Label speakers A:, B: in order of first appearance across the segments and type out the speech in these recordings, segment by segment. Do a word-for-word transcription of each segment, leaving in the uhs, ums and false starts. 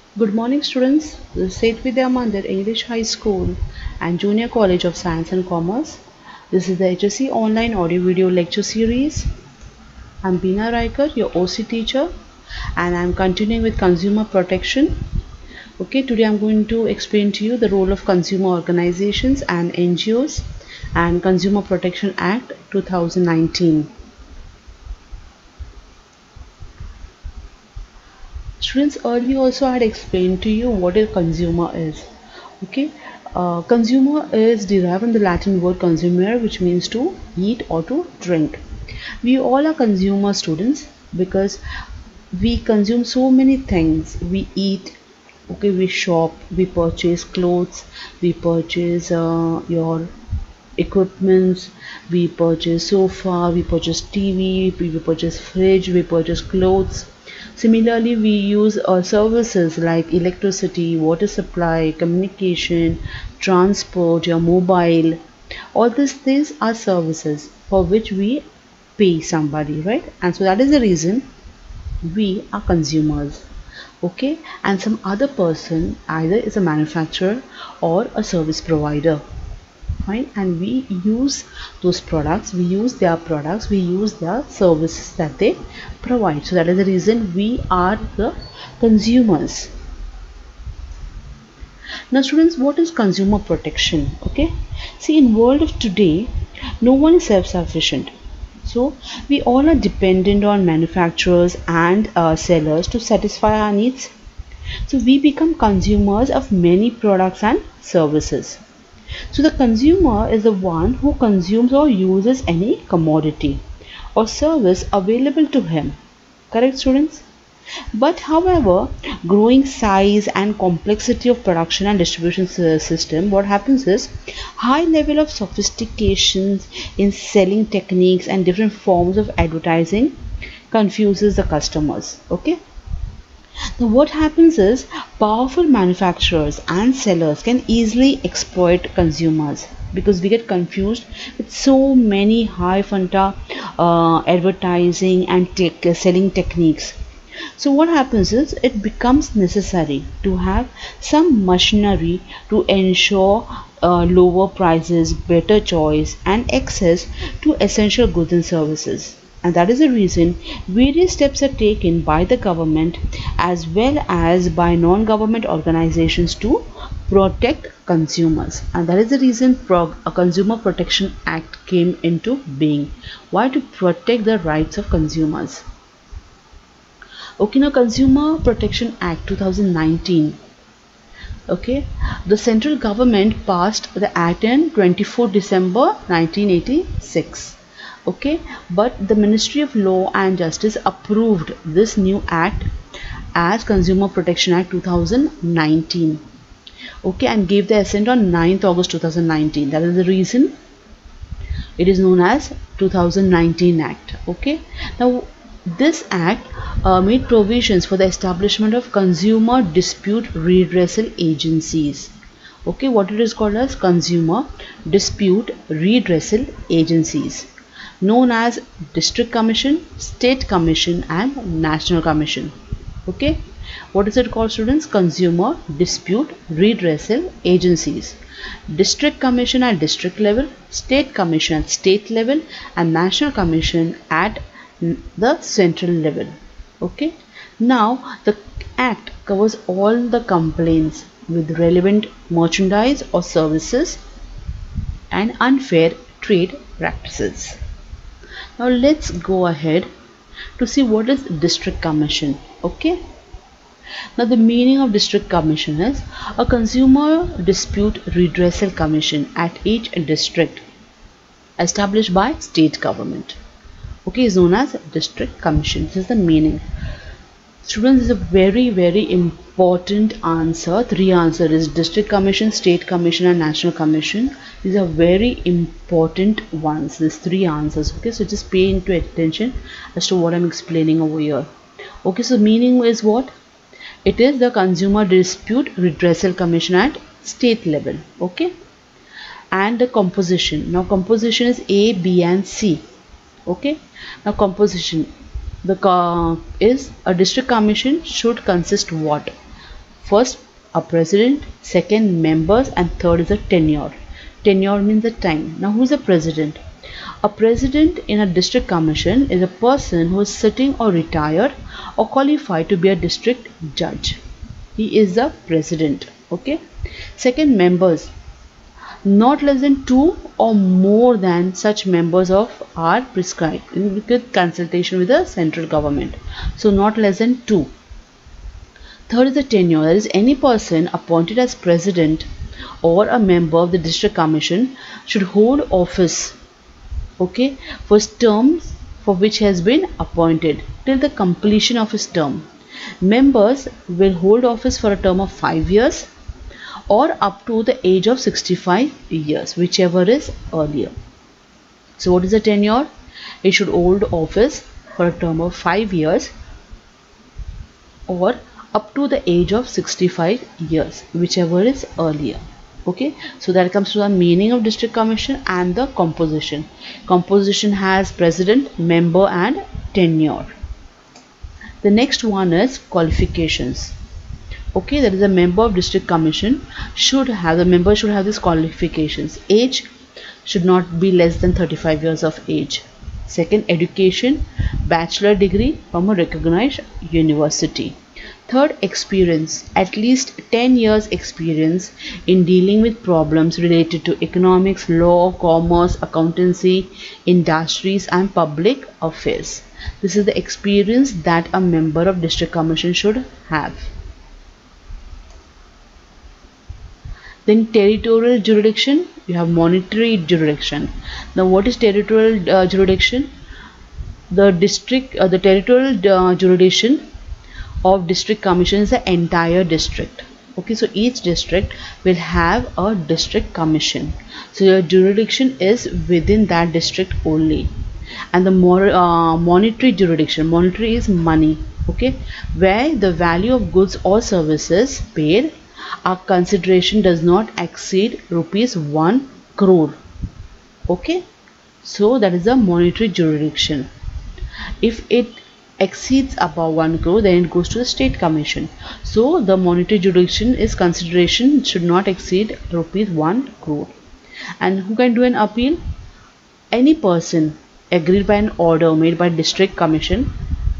A: Good morning, students. This is Seth Vidya Mandir English High School and Junior College of Science and Commerce. This is the H S C Online Audio Video Lecture Series. I'm Beena Raikar, your O C teacher, and I'm continuing with consumer protection. Okay, today I'm going to explain to you the role of consumer organizations and N G Os and Consumer Protection Act two thousand nineteen. Students, earlier also I had explained to you what a consumer is. Okay, uh, consumer is derived from the Latin word consumere, which means to eat or to drink. We all are consumer students because we consume so many things. We eat, okay, we shop, we purchase clothes, we purchase uh, your equipments, we purchase sofa, we purchase T V, we purchase fridge, we purchase clothes. Similarly, we use uh, services like electricity, water supply, communication, transport, your mobile. All these things are services for which we pay somebody, right? And so that is the reason we are consumers. Okay, and some other person either is a manufacturer or a service provider. Fine, and we use those products, we use their products, we use their services that they provide. So that is the reason we are the consumers. Now students, what is consumer protection? Okay, see, in world of today, no one is self-sufficient. So we all are dependent on manufacturers and uh, sellers to satisfy our needs. So we become consumers of many products and services. So the consumer is the one who consumes or uses any commodity or service available to him. Correct, students? But however, growing size and complexity of production and distribution system, what happens is high level of sophistication in selling techniques and different forms of advertising confuses the customers. Okay. Now what happens is powerful manufacturers and sellers can easily exploit consumers because we get confused with so many high fanta uh, advertising and tech, uh, selling techniques. So what happens is it becomes necessary to have some machinery to ensure uh, lower prices, better choice and access to essential goods and services. And that is the reason various steps are taken by the government as well as by non-government organizations to protect consumers. And that is the reason a Consumer Protection Act came into being. Why? To protect the rights of consumers. Okay, now Consumer Protection Act two thousand nineteen. Okay, the central government passed the act in twenty-fourth December nineteen eighty-six. Okay, but the Ministry of Law and Justice approved this new act as Consumer Protection Act two thousand nineteen. Okay, and gave the assent on ninth August two thousand nineteen. That is the reason it is known as two thousand nineteen Act. Okay, now this act uh, made provisions for the establishment of consumer dispute redressal agencies. Okay, what it is called as consumer dispute redressal agencies, known as District Commission, State Commission and National Commission. Okay, what is it called, students? Consumer Dispute Redressal Agencies. District Commission at district level, State Commission at state level and National Commission at the central level. Okay, now the act covers all the complaints with relevant merchandise or services and unfair trade practices. Now let's go ahead to see what is District Commission. Okay, now the meaning of District Commission is a consumer dispute redressal commission at each district established by state government. Okay, is known as District Commission. This is the meaning. Students, is a very very important answer. Three answers is District Commission, State Commission and National Commission. These are very important ones, these three answers. Okay, so just pay into attention as to what I'm explaining over here. Okay, so meaning is what? It is the Consumer Dispute Redressal Commission at state level. Okay, and the composition. Now composition is A, B and C. Okay, now composition, the uh, is a district commission should consist what? First, a president, second, members, and third is a tenure. Tenure means the time. Now, who is a president? A president in a district commission is a person who is sitting or retired or qualified to be a district judge. He is the president. Okay. Second, members. Not less than two or more than such members of are prescribed with consultation with the central government. So not less than two. Third is the tenure. That is, any person appointed as president or a member of the district commission should hold office, okay, for terms for which he has been appointed till the completion of his term. Members will hold office for a term of five years or up to the age of sixty-five years, whichever is earlier. So what is the tenure? He should hold office for a term of five years or up to the age of sixty-five years, whichever is earlier. Okay, so that comes to the meaning of district commission and the composition. Composition has president, member, and tenure. The next one is qualifications. Okay, that is, a member of district commission should have, the member should have these qualifications. Age should not be less than thirty-five years of age. Second, education, bachelor degree from a recognized university. Third, experience, at least ten years experience in dealing with problems related to economics, law, commerce, accountancy, industries, and public affairs. This is the experience that a member of district commission should have. Then territorial jurisdiction, you have monetary jurisdiction. Now what is territorial uh, jurisdiction? The district, uh, the territorial uh, jurisdiction of district commission is the entire district. Okay, so each district will have a district commission. So your jurisdiction is within that district only. And the more uh, monetary jurisdiction, monetary is money. Okay, where the value of goods or services paid, our consideration does not exceed rupees one crore. Okay, so that is the monetary jurisdiction. If it exceeds above one crore, then it goes to the state commission. So the monetary jurisdiction is consideration should not exceed rupees one crore. And who can do an appeal? Any person agreed by an order made by district commission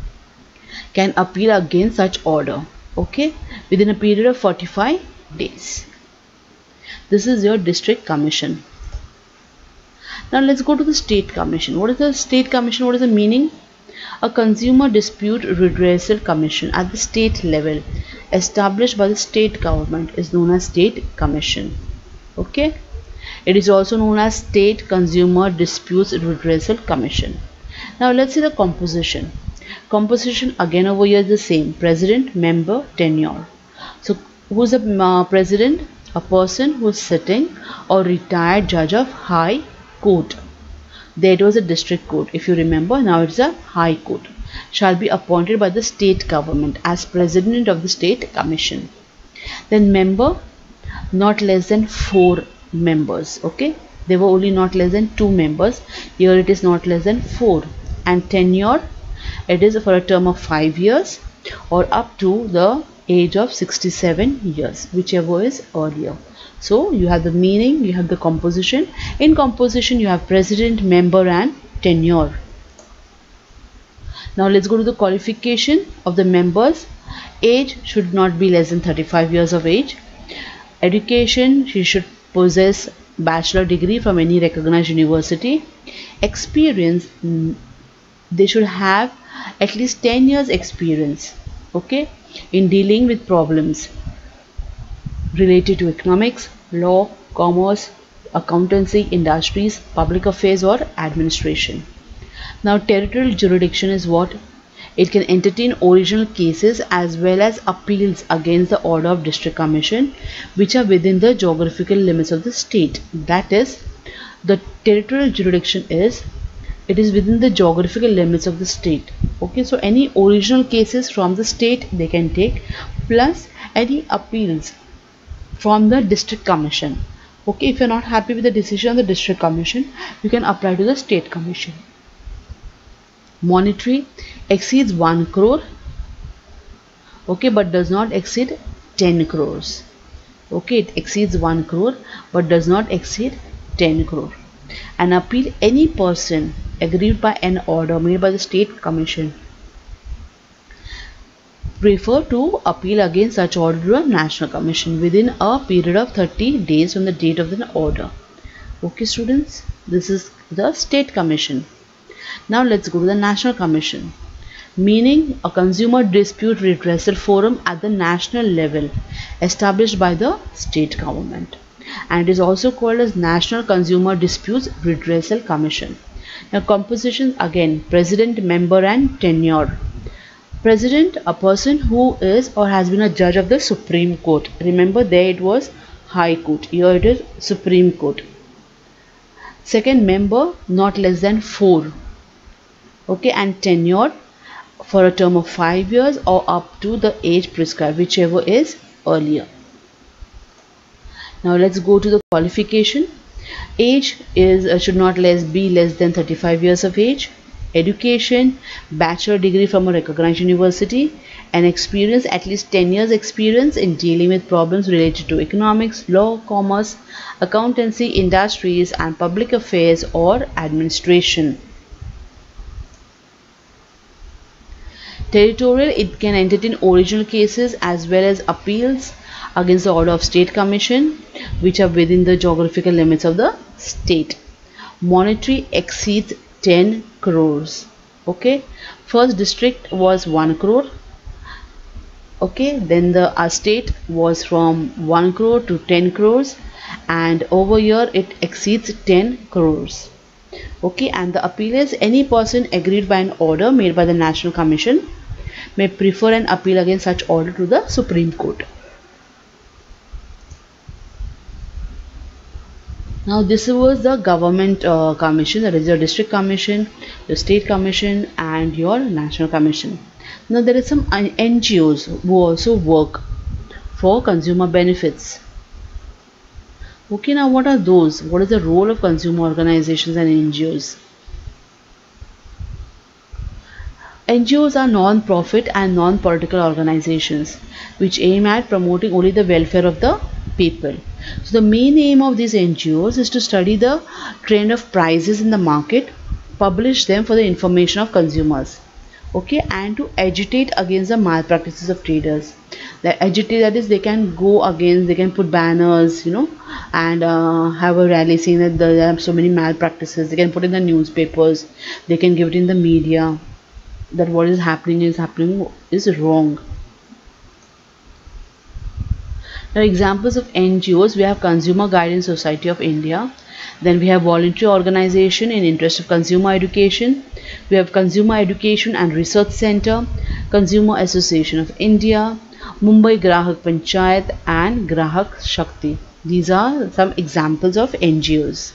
A: can appeal against such order, okay, within a period of forty-five days. This is your district commission. Now let's go to the state commission. What is the state commission? What is the meaning? A consumer dispute redressal commission at the state level established by the state government is known as state commission. Okay, it is also known as state consumer disputes redressal commission. Now let's see the composition. Composition again over here is the same: president, member, tenure. So who is the uh, president? A person who is sitting or retired judge of high court. There it was a district court, if you remember. Now it's a high court. Shall be appointed by the state government as president of the state commission. Then member, not less than four members. Okay, they were only not less than two members. Here it is not less than four. And tenure, it is for a term of five years or up to the age of sixty-seven years, whichever is earlier. So you have the meaning, you have the composition. In composition you have president, member, and tenure. Now let's go to the qualification of the members. Age should not be less than thirty-five years of age. Education, she should possess bachelor degree from any recognized university. Experience, they should have at least ten years experience, okay, in dealing with problems related to economics, law, commerce, accountancy, industries, public affairs, or administration. Now territorial jurisdiction is what? It can entertain original cases as well as appeals against the order of district commission which are within the geographical limits of the state. That is, the territorial jurisdiction is, it is within the geographical limits of the state. Okay, so any original cases from the state they can take, plus any appeals from the district commission. Okay, if you're not happy with the decision of the district commission, you can apply to the state commission. Monetary, exceeds one crore, okay, but does not exceed ten crores. Okay, it exceeds one crore but does not exceed ten crore. An appeal, any person aggrieved by an order made by the State Commission prefer to appeal against such order to a National Commission within a period of thirty days from the date of the order. Okay students, this is the State Commission. Now let's go to the National Commission, meaning a consumer dispute redressal forum at the national level established by the state government, and it is also called as National Consumer Disputes Redressal Commission. Now composition, again, president, member and tenure. President, a person who is or has been a judge of the Supreme Court. Remember, there it was High Court, here it is Supreme Court. Second, member, not less than four. Okay, and tenure for a term of five years or up to the age prescribed, whichever is earlier. Now let's go to the qualification. Age is uh, should not less be less than thirty-five years of age. Education, bachelor degree from a recognized university, and experience, at least ten years experience in dealing with problems related to economics, law, commerce, accountancy, industries and public affairs or administration. Territorial, it can entertain original cases as well as appeals against the order of State Commission which are within the geographical limits of the state. Monetary, exceeds ten crores. Okay, first district was one crore. Okay, then the uh, state was from one crore to ten crores, and over here it exceeds ten crores. Okay, and the appeal is, any person aggrieved by an order made by the National Commission may prefer an appeal against such order to the Supreme Court. Now this was the government uh, commission, that is your district commission, your state commission and your national commission. Now there is some N G Os who also work for consumer benefits. Okay, now what are those? What is the role of consumer organizations and N G Os? N G Os are non-profit and non-political organizations which aim at promoting only the welfare of the people. So the main aim of these N G Os is to study the trend of prices in the market, publish them for the information of consumers, okay, and to agitate against the malpractices of traders. The agitate, that is, they can go against, they can put banners, you know, and uh, have a rally saying that there are so many malpractices. They can put in the newspapers, they can give it in the media that what is happening is happening is wrong. Now examples of N G Os, we have Consumer Guidance Society of India, then we have Voluntary Organization in Interest of Consumer Education, we have Consumer Education and Research Center, Consumer Association of India, Mumbai Grahak Panchayat and Grahak Shakti. These are some examples of N G Os.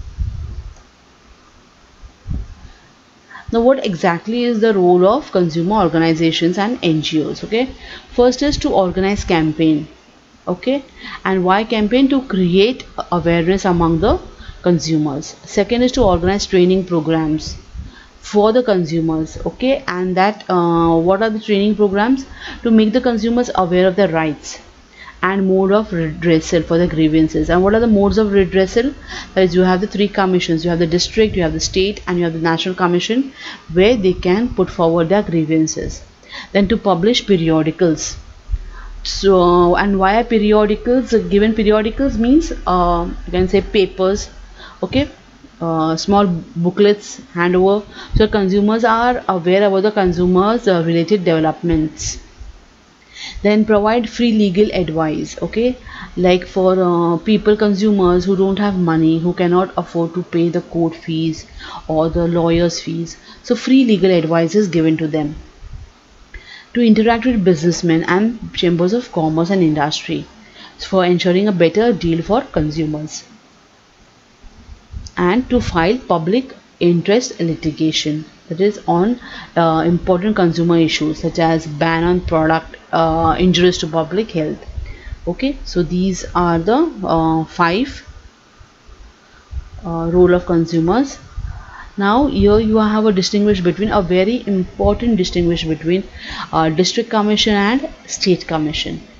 A: Now what exactly is the role of consumer organizations and N G Os? Okay, first is to organize campaign. Okay, and why campaign? To create awareness among the consumers. Second is to organize training programs for the consumers. Okay, and that uh, what are the training programs? To make the consumers aware of their rights and mode of redressal for the grievances. And what are the modes of redressal? That is, you have the three commissions, you have the district, you have the state and you have the national commission, where they can put forward their grievances. Then to publish periodicals. So, and why are periodicals given? Periodicals means uh, you can say papers, okay, uh, small booklets handover, so consumers are aware about the consumers uh, related developments. Then provide free legal advice, okay, like for uh, people, consumers who don't have money, who cannot afford to pay the court fees or the lawyers fees, so free legal advice is given to them. To interact with businessmen and chambers of commerce and industry for ensuring a better deal for consumers. And to file public interest litigation, that is on uh, important consumer issues such as ban on product uh, injuries to public health. Okay, so these are the uh, five uh, role of consumers. Now here you have a distinguish between a very important distinguish between uh, district commission and state commission.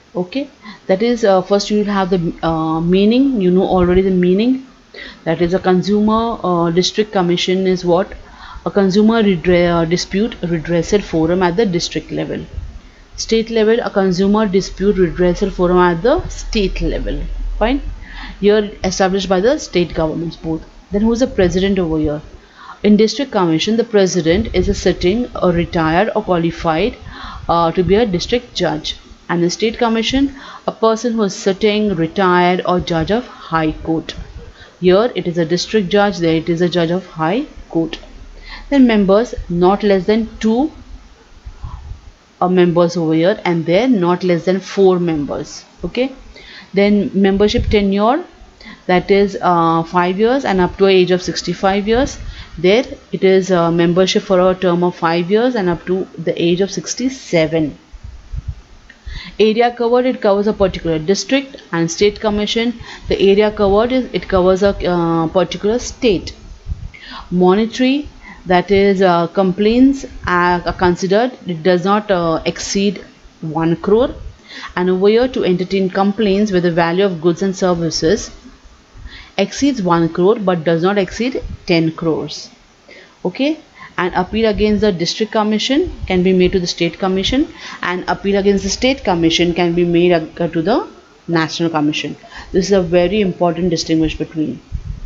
A: Okay, that is uh, first you will have the uh, meaning. You know already the meaning. That is, a consumer uh, district commission is what? A consumer redre uh, dispute redressal forum at the district level. State level, a consumer dispute redressal forum at the state level. Fine. Here established by the state governments both. Then who is the president over here? In district commission, the president is a sitting or retired or qualified uh, to be a district judge. And the state commission, a person who is sitting, retired or judge of high court. Here it is a district judge, there it is a judge of high court. Then members, not less than two uh, members over here, and there not less than four members. Okay. Then membership tenure, that is uh, five years and up to an age of sixty-five years. There it is uh, membership for a term of five years and up to the age of sixty-seven. Area covered, it covers a particular district. And state commission, the area covered is it covers a uh, particular state. Monetary, that is uh, complaints are, are considered, it does not uh, exceed one crore. And over here, to entertain complaints where the value of goods and services exceeds one crore but does not exceed ten crores. Okay. And appeal against the district commission can be made to the state commission, and appeal against the state commission can be made to the national commission. This is a very important distinguish between.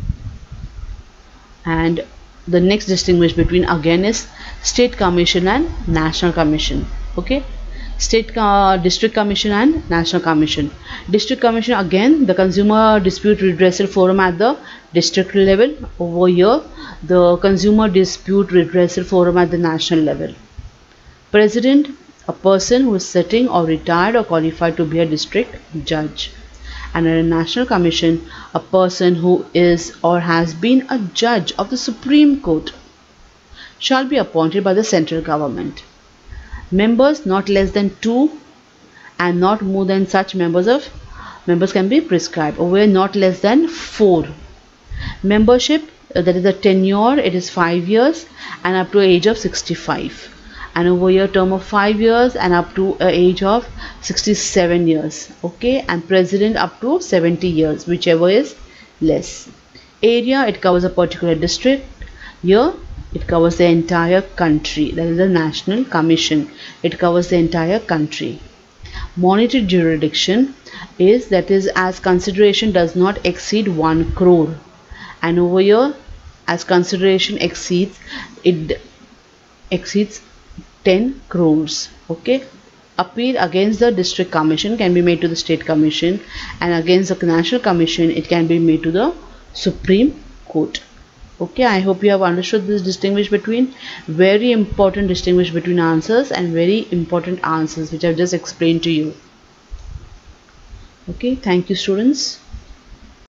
A: And the next distinguish between again is state commission and national commission. Okay. State uh, district commission and national commission. District commission, again the consumer dispute redressal forum at the district level. Over here the consumer dispute redressal forum at the national level. President, a person who is sitting or retired or qualified to be a district judge. And a national commission, a person who is or has been a judge of the Supreme Court, shall be appointed by the central government. Members, not less than two and not more than such members of members can be prescribed. Over here, not less than four. Membership, uh, that is the tenure, it is five years and up to age of sixty-five. And over here term of five years and up to uh, age of sixty-seven years. Okay. And president up to seventy years, whichever is less. Area, it covers a particular district. Here it covers the entire country, that is the national commission, it covers the entire country. Monetary jurisdiction is, that is, as consideration does not exceed one crore, and over here as consideration exceeds, it exceeds ten crores. Okay. Appeal against the district commission can be made to the state commission, and against the national commission it can be made to the Supreme Court. Okay, I hope you have understood this distinguish between. Very important distinguish between answers and very important answers which I have just explained to you. Okay, thank you students.